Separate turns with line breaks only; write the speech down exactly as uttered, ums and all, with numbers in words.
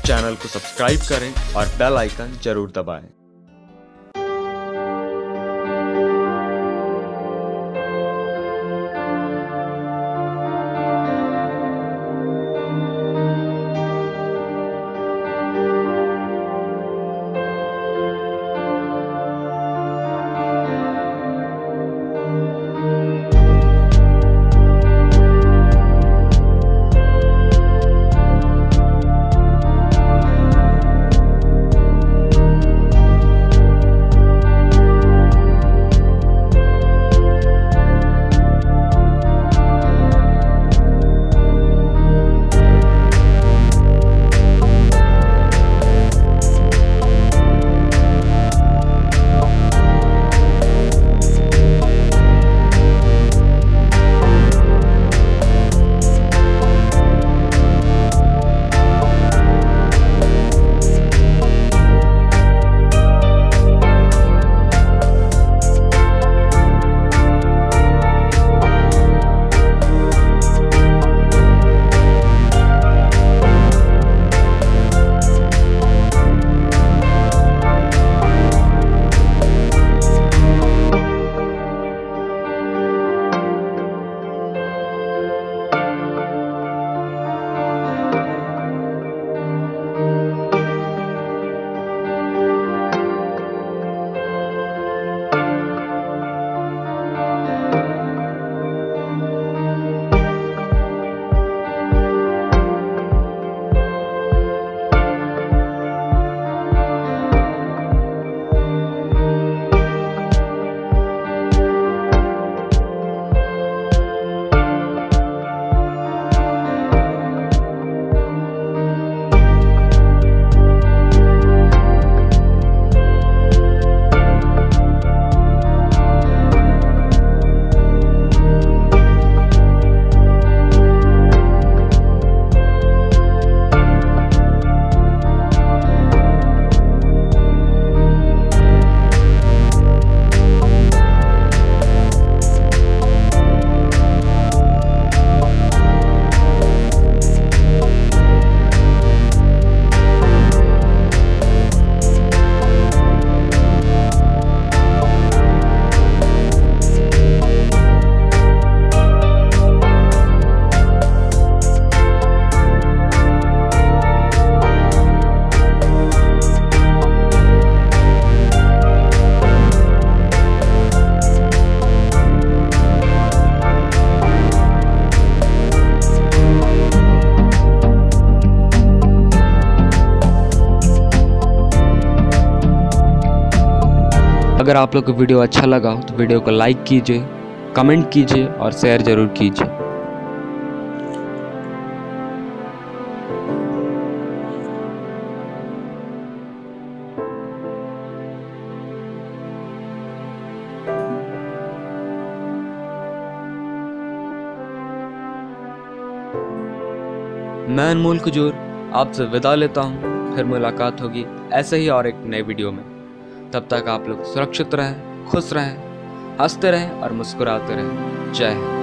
Channel को subscribe करें और बेल आइकन जरूर दबाएं।
अगर आप लोग को वीडियो अच्छा लगा हो तो वीडियो को लाइक कीजिए, कमेंट कीजिए और शेयर जरूर कीजिए। मैं अनमोल कुजूर आपसे विदा लेता हूँ। फिर मुलाकात होगी ऐसे ही और एक नए वीडियो में। तब तक आप लोग सुरक्षित रहें, खुश रहें, हंसते रहें और मुस्कुराते रहें। जय हिंद।